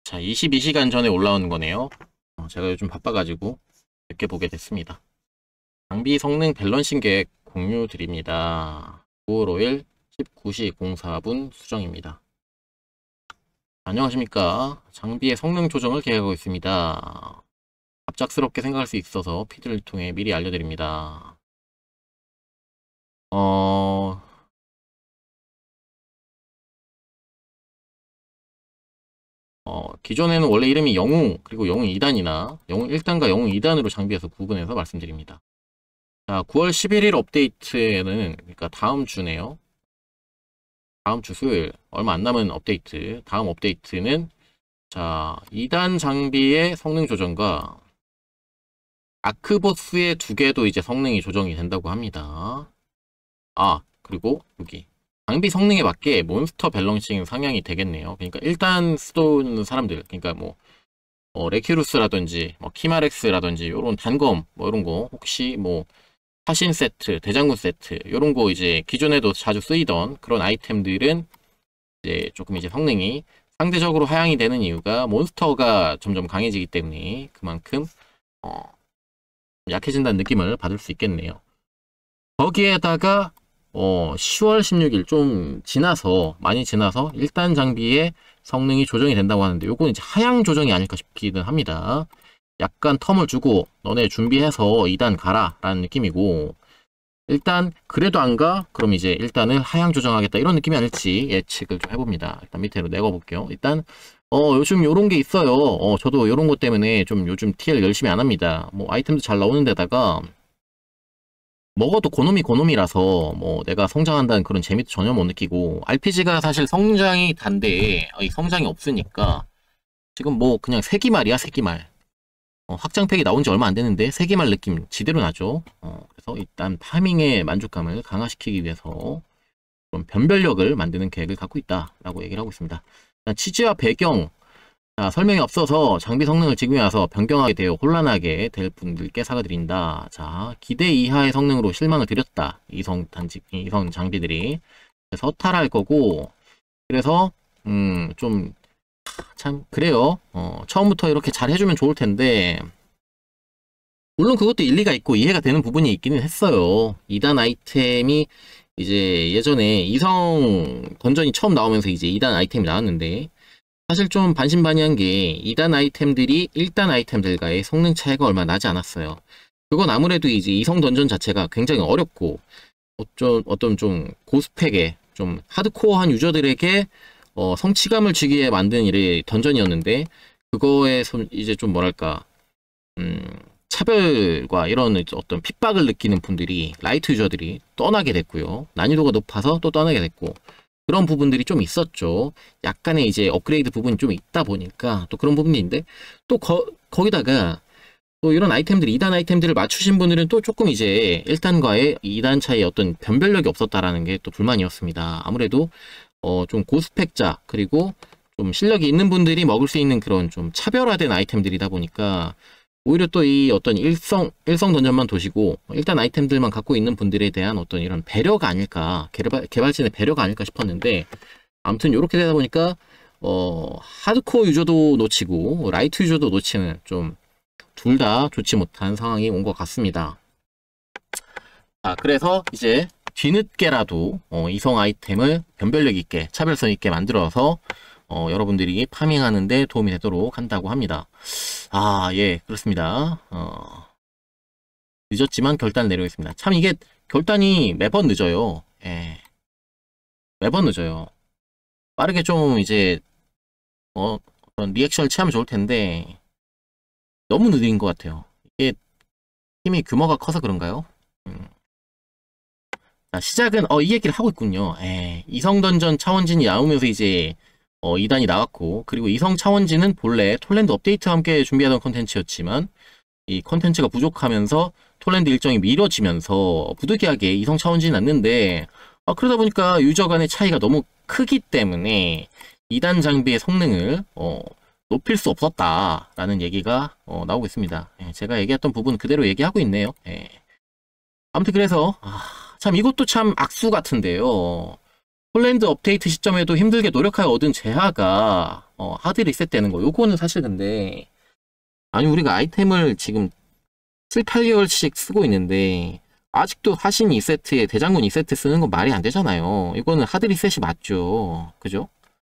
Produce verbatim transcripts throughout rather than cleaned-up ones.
자, 이십이 시간 전에 올라오는 거네요. 어, 제가 요즘 바빠가지고 늦게 보게 됐습니다. 장비 성능 밸런싱 계획 공유 드립니다. 구월 오일 십구 시 공사 분 수정입니다. 안녕하십니까. 장비의 성능 조정을 계획하고 있습니다. 갑작스럽게 생각할 수 있어서 피드를 통해 미리 알려드립니다. 어... 어, 기존에는 원래 이름이 영웅, 그리고 영웅 이 단이나 영웅 일 단과 영웅 이 단으로 장비에서 구분해서 말씀드립니다. 자, 구월 십일일 업데이트에는, 그러니까 다음 주네요. 다음 주 수요일, 얼마 안 남은 업데이트, 다음 업데이트는, 자, 이 단 장비의 성능 조정과 아크보스의 두 개도 이제 성능이 조정이 된다고 합니다. 아, 그리고 여기. 장비 성능에 맞게 몬스터 밸런싱 상향이 되겠네요. 그러니까 일단 쓰는 사람들, 그러니까 뭐, 어, 레큐루스라든지, 뭐, 키마렉스라든지, 요런 단검, 뭐, 이런 거, 혹시 뭐, 사신 세트, 대장군 세트, 요런 거 이제 기존에도 자주 쓰이던 그런 아이템들은 이제 조금 이제 성능이 상대적으로 하향이 되는 이유가 몬스터가 점점 강해지기 때문에 그만큼, 어, 약해진다는 느낌을 받을 수 있겠네요. 거기에다가, 어, 시월 십육일 좀 지나서, 많이 지나서 일 단 장비의 성능이 조정이 된다고 하는데, 요건 이제 하향 조정이 아닐까 싶기는 합니다. 약간 텀을 주고 너네 준비해서 이 단 가라 라는 느낌이고, 일단 그래도 안 가? 그럼 이제 일단은 하향 조정하겠다 이런 느낌이 아닐지 예측을 좀 해봅니다. 일단 밑으로 내궈볼게요. 일단 어 요즘 요런 게 있어요. 어 저도 요런 것 때문에 좀 요즘 티엘 열심히 안 합니다. 뭐 아이템도 잘 나오는 데다가 먹어도 고놈이 고놈이라서 뭐 내가 성장한다는 그런 재미도 전혀 못 느끼고, 알피지가 사실 성장이 단데 이 성장이 없으니까 지금 뭐 그냥 세기말이야 세기말. 어, 확장팩이 나온 지 얼마 안 됐는데 세기말 느낌 지대로 나죠. 어, 그래서 일단 파밍의 만족감을 강화시키기 위해서 좀 변별력을 만드는 계획을 갖고 있다라고 얘기를 하고 있습니다. 취지와 배경, 자, 설명이 없어서 장비 성능을 지금에 와서 변경하게 되어 혼란하게 될 분들께 사과드린다. 자, 기대 이하의 성능으로 실망을 드렸다. 이성 단지, 이성 장비들이. 서탈할 거고, 그래서, 음, 좀, 참, 그래요. 어, 처음부터 이렇게 잘 해주면 좋을 텐데, 물론 그것도 일리가 있고 이해가 되는 부분이 있기는 했어요. 이 단 아이템이 이제 예전에 이성 던전이 처음 나오면서 이제 이 단 아이템이 나왔는데, 사실 좀 반신반의한 게 이 단 아이템들이 일 단 아이템들과의 성능 차이가 얼마 나지 않았어요. 그건 아무래도 이제 이성 던전 자체가 굉장히 어렵고, 어떤, 어떤 좀 고스펙의 좀 하드코어한 유저들에게 어, 성취감을 주기에 만든 일의 던전이었는데, 그거에 이제 좀 뭐랄까, 음, 차별과 이런 어떤 핍박을 느끼는 분들이, 라이트 유저들이 떠나게 됐고요. 난이도가 높아서 또 떠나게 됐고, 그런 부분들이 좀 있었죠. 약간의 이제 업그레이드 부분이 좀 있다 보니까 또 그런 부분이 있는데, 또 거, 거기다가 또 이런 아이템들, 이 단 아이템들을 맞추신 분들은 또 조금 이제 일 단과의 이 단 차이의 어떤 변별력이 없었다라는 게 또 불만이었습니다. 아무래도 어, 좀 고스펙자, 그리고 좀 실력이 있는 분들이 먹을 수 있는 그런 좀 차별화된 아이템들이다 보니까 오히려 또 이 어떤 일성, 일성 던전만 도시고 일단 아이템들만 갖고 있는 분들에 대한 어떤 이런 배려가 아닐까, 개발, 개발진의 배려가 아닐까 싶었는데, 아무튼 이렇게 되다 보니까 어, 하드코어 유저도 놓치고 라이트 유저도 놓치는 좀 둘 다 좋지 못한 상황이 온 것 같습니다. 자, 그래서 이제 뒤늦게라도 어, 이성 아이템을 변별력 있게, 차별성 있게 만들어서 어, 여러분들이 파밍하는데 도움이 되도록 한다고 합니다. 아, 예, 그렇습니다. 어, 늦었지만 결단을 내리겠습니다. 참 이게 결단이 매번 늦어요. 예, 매번 늦어요. 빠르게 좀 이제 어, 어떤 리액션을 취하면 좋을 텐데 너무 느린 것 같아요. 이게 팀이 규모가 커서 그런가요? 음. 자, 시작은 어, 이 얘기를 하고 있군요. 예, 이성 던전 차원진이 나오면서 이제 어, 이 단이 나왔고, 그리고 이성 차원진은 본래 톨랜드 업데이트와 함께 준비하던 컨텐츠였지만 이 컨텐츠가 부족하면서 톨랜드 일정이 미뤄지면서 부득이하게 이성 차원진이 났는데, 아, 그러다 보니까 유저 간의 차이가 너무 크기 때문에 이 단 장비의 성능을 어, 높일 수 없었다라는 얘기가 어, 나오고 있습니다. 예, 제가 얘기했던 부분 그대로 얘기하고 있네요. 예. 아무튼 그래서 아, 참 이것도 참 악수 같은데요. 폴란드 업데이트 시점에도 힘들게 노력하여 얻은 재화가 어, 하드 리셋되는 거. 요거는 사실 근데 아니 우리가 아이템을 지금 칠, 팔 개월씩 쓰고 있는데 아직도 하신 이 세트에 대장군 이 세트 쓰는 건 말이 안 되잖아요. 이거는 하드 리셋이 맞죠. 그죠?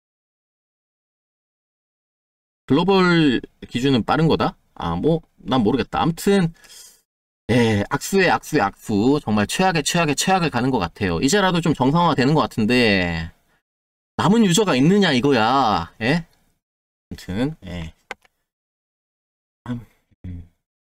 글로벌 기준은 빠른 거다? 아, 뭐, 난 모르겠다. 암튼, 예, 악수의 악수의 악수. 정말 최악의 최악의 최악을 가는 것 같아요. 이제라도 좀 정상화 되는 것 같은데, 남은 유저가 있느냐, 이거야. 예? 암튼, 예. 음, 음.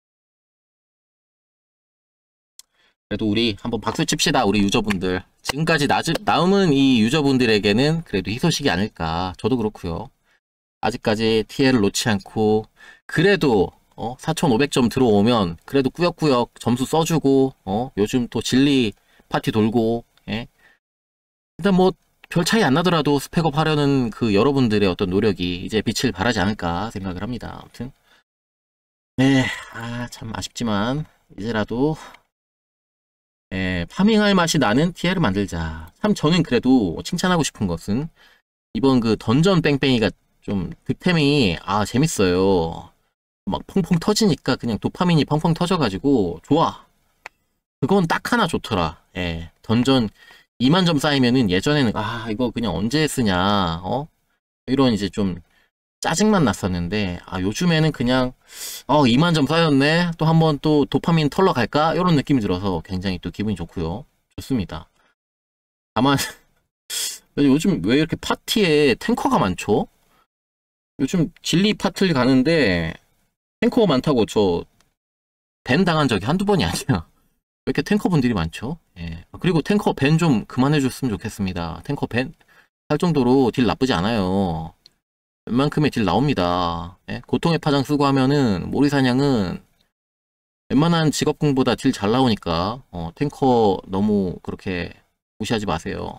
그래도 우리 한번 박수 칩시다, 우리 유저분들. 지금까지 나, 남은 이 유저분들에게는 그래도 희소식이 아닐까. 저도 그렇고요. 아직까지 티엘을 놓지 않고, 그래도, 어, 사천오백 점 들어오면, 그래도 꾸역꾸역 점수 써주고, 어, 요즘 또 진리 파티 돌고, 예. 일단 뭐, 별 차이 안 나더라도 스펙업 하려는 그 여러분들의 어떤 노력이 이제 빛을 발하지 않을까 생각을 합니다. 아무튼. 네, 아, 참 아쉽지만, 이제라도, 예, 파밍할 맛이 나는 티엘을 만들자. 참 저는 그래도 칭찬하고 싶은 것은, 이번 그 던전 뺑뺑이가 좀 득템이 아 재밌어요. 막 펑펑 터지니까 그냥 도파민이 펑펑 터져가지고 좋아. 그건 딱 하나 좋더라. 예, 던전 이만 점 쌓이면은 예전에는 아 이거 그냥 언제 쓰냐 어 이런 이제 좀 짜증만 났었는데 아 요즘에는 그냥 어 이만 점 쌓였네 또 한번 또 도파민 털러 갈까 이런 느낌이 들어서 굉장히 또 기분이 좋고요. 좋습니다. 다만 요즘 왜 이렇게 파티에 탱커가 많죠? 요즘 진리 파트를 가는데 탱커가 많다고 저 밴 당한 적이 한두 번이 아니야. 왜 이렇게 탱커 분들이 많죠? 예. 그리고 탱커 밴 좀 그만해줬으면 좋겠습니다. 탱커 밴 할 정도로 딜 나쁘지 않아요. 웬만큼의 딜 나옵니다. 예? 고통의 파장 쓰고 하면은 모리사냥은 웬만한 직업궁보다 딜 잘 나오니까 어, 탱커 너무 그렇게 무시하지 마세요.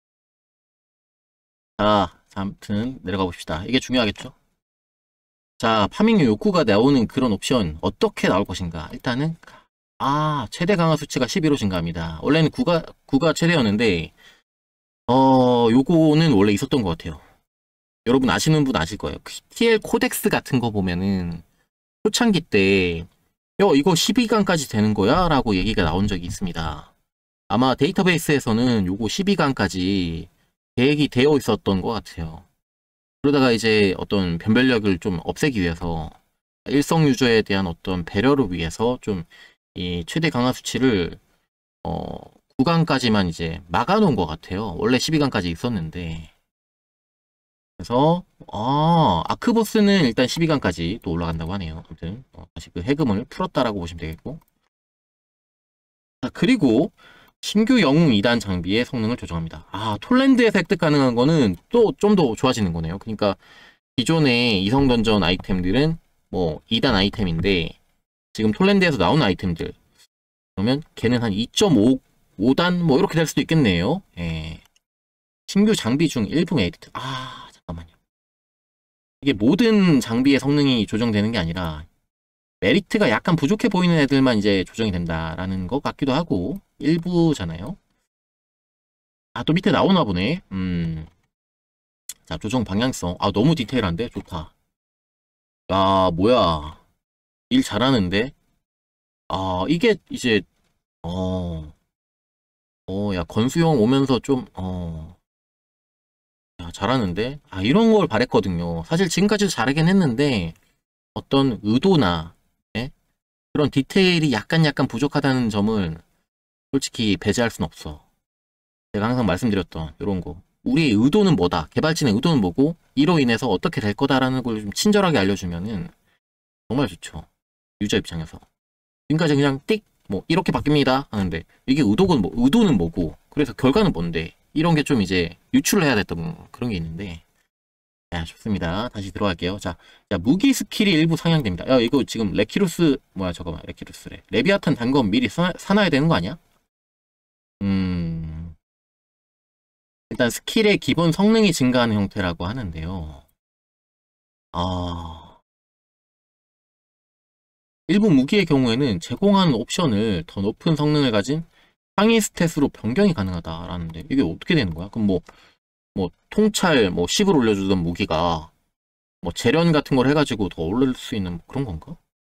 자, 아무튼 내려가 봅시다. 이게 중요하겠죠? 자, 파밍 욕구가 나오는 그런 옵션 어떻게 나올 것인가? 일단은 아, 최대 강화 수치가 십일 호 증가합니다. 원래는 구가 구가 최대였는데 어, 요거는 원래 있었던 것 같아요. 여러분 아시는 분 아실 거예요. 티엘 코덱스 같은 거 보면은 초창기 때 야, 이거 십이 강까지 되는 거야? 라고 얘기가 나온 적이 있습니다. 아마 데이터베이스에서는 요거 십이 강까지 계획이 되어 있었던 것 같아요. 그러다가 이제 어떤 변별력을 좀 없애기 위해서 일성 유저에 대한 어떤 배려를 위해서 좀 이 최대 강화 수치를 어 구 강까지만 이제 막아놓은 것 같아요. 원래 십이 강까지 있었는데 그래서 아 아크보스는 일단 십이 강까지 또 올라간다고 하네요. 아무튼 어, 다시 그 해금을 풀었다라고 보시면 되겠고 자 그리고 신규 영웅 이 단 장비의 성능을 조정합니다. 아 톨랜드에서 획득 가능한 거는 또 좀 더 좋아지는 거네요. 그러니까 기존의 이성 던전 아이템들은 뭐 이 단 아이템인데 지금 톨랜드에서 나오는 아이템들 그러면 걔는 한 이 점 오 단 뭐 이렇게 될 수도 있겠네요. 예. 신규 장비 중 일부 메리트. 아 잠깐만요. 이게 모든 장비의 성능이 조정되는 게 아니라 메리트가 약간 부족해 보이는 애들만 이제 조정이 된다라는 것 같기도 하고 일부잖아요. 아 또 밑에 나오나 보네. 음. 자 조정 방향성. 아 너무 디테일한데 좋다. 야 뭐야 일 잘하는데. 아 이게 이제 어. 어, 야, 건수용 오면서 좀, 어, 야, 잘하는데? 아, 이런 걸 바랬거든요. 사실 지금까지도 잘하긴 했는데, 어떤 의도나, 예? 그런 디테일이 약간 약간 부족하다는 점을 솔직히 배제할 순 없어. 제가 항상 말씀드렸던 이런 거. 우리의 의도는 뭐다? 개발진의 의도는 뭐고, 이로 인해서 어떻게 될 거다라는 걸 좀 친절하게 알려주면은 정말 좋죠. 유저 입장에서. 지금까지 그냥 띡, 뭐, 이렇게 바뀝니다. 하는데, 이게 의도는 뭐, 의도는 뭐고, 그래서 결과는 뭔데, 이런 게 좀 이제 유출을 해야 됐던 그런 게 있는데, 야, 좋습니다. 다시 들어갈게요. 자, 자, 무기 스킬이 일부 상향됩니다. 야, 이거 지금 레키루스, 뭐야, 잠깐만, 레키루스래. 레비아탄 단검 미리 사, 사놔야 되는 거 아니야? 음, 일단 스킬의 기본 성능이 증가하는 형태라고 하는데요. 아, 일부 무기의 경우에는 제공하는 옵션을 더 높은 성능을 가진 상위 스탯으로 변경이 가능하다라는데 이게 어떻게 되는 거야? 그럼 뭐, 뭐 통찰 뭐 십을 올려주던 무기가 뭐 재련 같은 걸 해가지고 더 올릴 수 있는 그런 건가?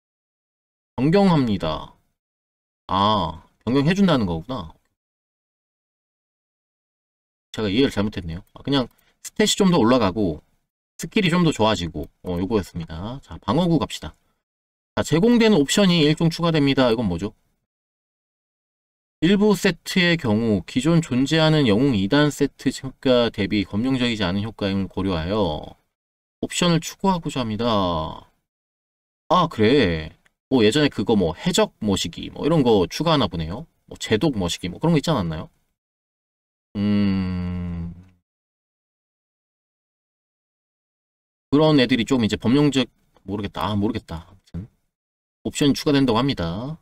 변경합니다. 아, 변경해준다는 거구나. 제가 이해를 잘못했네요. 아, 그냥 스탯이 좀 더 올라가고 스킬이 좀 더 좋아지고 어, 요거였습니다. 자, 방어구 갑시다. 자, 제공되는 옵션이 일종 추가됩니다. 이건 뭐죠? 일부 세트의 경우 기존 존재하는 영웅 이 단 세트 효과 대비 검용적이지 않은 효과임을 고려하여 옵션을 추구하고자 합니다. 아, 그래. 뭐 예전에 그거 뭐 해적 머시기 뭐 이런 거 추가하나 보네요. 뭐 제독 머시기 뭐 그런 거 있지 않았나요? 음... 그런 애들이 좀 이제 범용적 모르겠다. 아, 모르겠다. 아무튼 옵션이 추가된다고 합니다.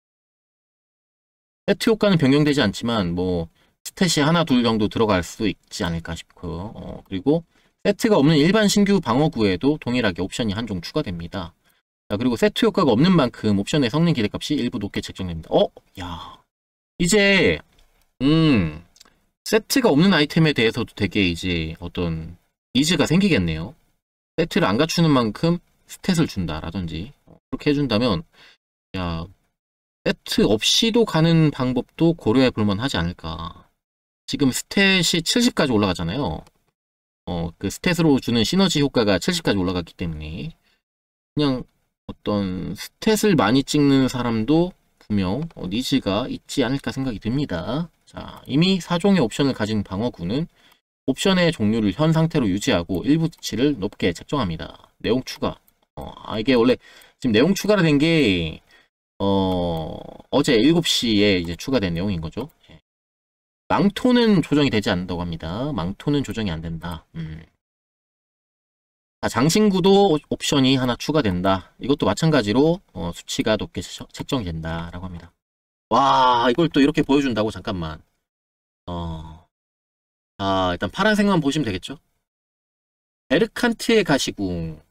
세트 효과는 변경되지 않지만 뭐 스탯이 하나 둘 정도 들어갈 수 있지 않을까 싶고요. 어, 그리고 세트가 없는 일반 신규 방어구에도 동일하게 옵션이 한 종 추가됩니다. 자, 그리고 세트 효과가 없는 만큼 옵션의 성능 기대값이 일부 높게 책정됩니다. 어? 야. 이제 음 세트가 없는 아이템에 대해서도 되게 이제 어떤 니즈가 생기겠네요. 세트를 안 갖추는 만큼 스탯을 준다라든지 어, 그렇게 해준다면 야 세트 없이도 가는 방법도 고려해 볼 만하지 않을까. 지금 스탯이 칠십까지 올라가잖아요. 어, 그 스탯으로 주는 시너지 효과가 칠십까지 올라갔기 때문에 그냥 어떤 스탯을 많이 찍는 사람도 분명 어, 니즈가 있지 않을까 생각이 듭니다. 자, 이미 사 종의 옵션을 가진 방어구는 옵션의 종류를 현 상태로 유지하고 일부 치를 높게 책정합니다. 내용 추가. 어, 아, 이게 원래 지금 내용 추가가 된 게 어, 어제 일곱 시에 이제 추가된 내용인 거죠. 예. 망토는 조정이 되지 않는다고 합니다. 망토는 조정이 안 된다. 음. 자, 장신구도 옵션이 하나 추가된다. 이것도 마찬가지로 어, 수치가 높게 책정이 된다라고 합니다. 와, 이걸 또 이렇게 보여준다고? 잠깐만. 어, 아, 일단 파란색만 보시면 되겠죠? 베르칸트의 가시궁.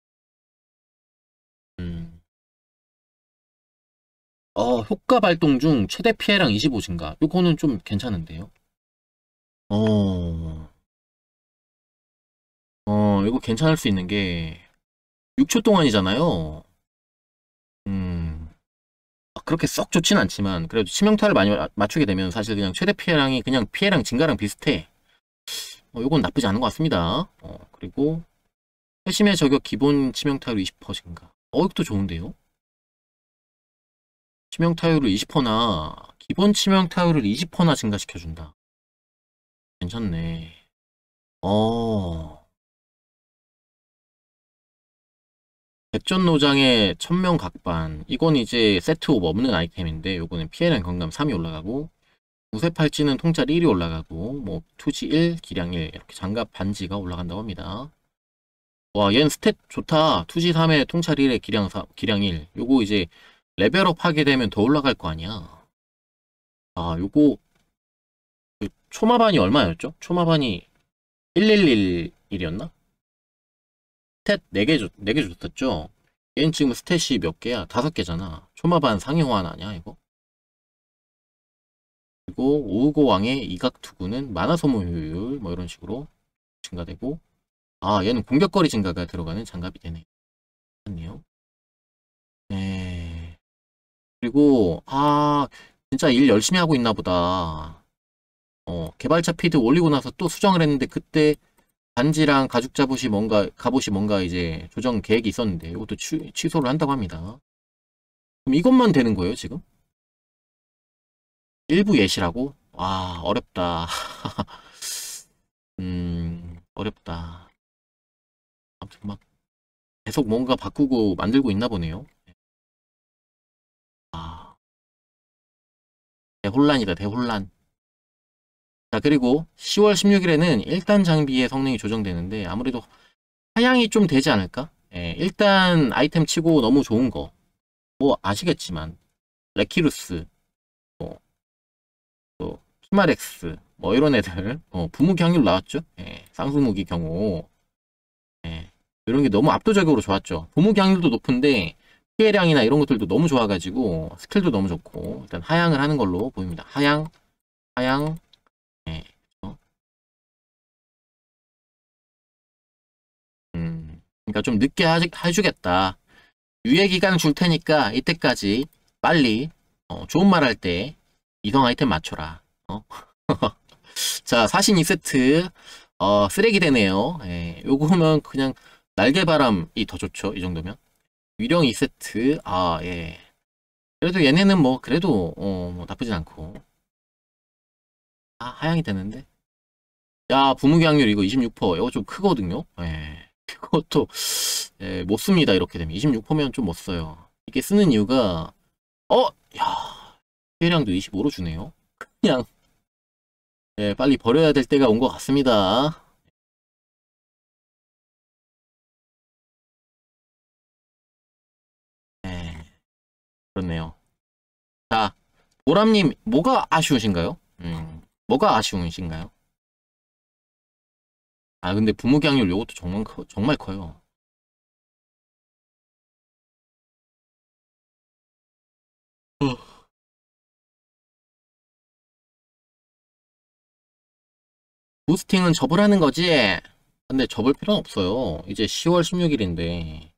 음. 어, 효과 발동 중 최대 피해량 이십오 증가. 요거는 좀 괜찮은데요? 어, 어, 이거 괜찮을 수 있는 게 육 초 동안이잖아요. 음, 아, 그렇게 썩 좋진 않지만 그래도 치명타를 많이 마- 맞추게 되면 사실 그냥 최대 피해량이 그냥 피해량 증가랑 비슷해. 어, 요건 나쁘지 않은 것 같습니다. 어, 그리고 회심의 저격 기본 치명타율 이십 퍼센트 증가. 어, 이것도 좋은데요? 치명타율을 이십 퍼센트나 기본 치명타율을 이십 퍼센트나 증가시켜준다. 괜찮네. 어, 백전노장의 천명 각반. 이건 이제 세트옵 없는 아이템인데 요거는 피해량 경감 삼이 올라가고 무쇠팔찌는 통찰 일이 올라가고 뭐 투지 일, 기량 일 이렇게 장갑 반지가 올라간다고 합니다. 와, 얘는 스탯 좋다. 투지 삼에 통찰 일에 기량 사, 기량 일. 요거 이제 레벨업 하게 되면 더 올라갈 거 아니야. 아, 요거 그 초마반이 얼마였죠? 초마반이 천백십일이었나? 스탯 네 개 줬, 네 개 줬었죠? 얘는 지금 스탯이 몇 개야? 다섯 개잖아. 초마반 상위 호환 아니야, 이거? 그리고 오우고왕의 이각 투구는 만화 소모 효율, 뭐 이런 식으로 증가되고, 아, 얘는 공격거리 증가가 들어가는 장갑이 되네. 맞네요. 네. 그리고, 아, 진짜 일 열심히 하고 있나 보다. 어, 개발자 피드 올리고 나서 또 수정을 했는데, 그때 반지랑 가죽 잡옷이 뭔가, 갑옷이 뭔가 이제 조정 계획이 있었는데, 이것도 취, 취소를 한다고 합니다. 그럼 이것만 되는 거예요, 지금? 일부 예시라고? 와, 어렵다. 음, 어렵다. 아무튼 막 계속 뭔가 바꾸고 만들고 있나 보네요. 아, 대혼란이다, 대혼란. 자, 그리고 시월 십육일에는 일 단 장비의 성능이 조정되는데 아무래도 하향이 좀 되지 않을까? 예, 일단 아이템 치고 너무 좋은 거. 뭐 아시겠지만 레키루스, 뭐, 또 히마렉스, 뭐 이런 애들 어, 부무기 확률 나왔죠? 예, 쌍수무기 경우 예, 이런 게 너무 압도적으로 좋았죠. 부무기 확률도 높은데 피해량이나 이런 것들도 너무 좋아가지고 스킬도 너무 좋고 일단 하향을 하는 걸로 보입니다. 하향, 하향, 네. 어. 음, 그러니까 좀 늦게 하, 해주겠다. 유예 기간을 줄 테니까 이때까지 빨리 어, 좋은 말 할 때 이성 아이템 맞춰라. 어? 자, 사신 이 세트 어, 쓰레기 되네요. 예, 요거면 그냥 날개바람이 더 좋죠. 이 정도면. 위령 이 세트 아, 예. 그래도 얘네는 뭐 그래도 어, 뭐 나쁘진 않고. 아, 하향이 되는데. 야, 부무기 확률 이거 이십육 퍼센트. 이거 좀 크거든요. 예. 그것도 예, 못 씁니다. 이렇게 되면 이십육 퍼센트면 좀 못 써요. 이게 쓰는 이유가 어, 야, 피해량도 이십오로 주네요. 그냥 예, 빨리 버려야 될 때가 온 것 같습니다. 예, 그렇네요. 자, 보람님 뭐가 아쉬우신가요? 음, 뭐가 아쉬우신가요? 아, 근데 부무기 확률 요것도 정말 커, 정말 커요. 부스팅은 접으라는 거지? 근데 접을 필요는 없어요. 이제 시월 십육 일인데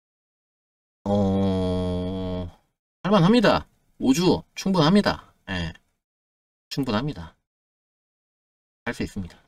어... 할만합니다. 오 주 충분합니다. 예, 충분합니다. 할 수 있습니다.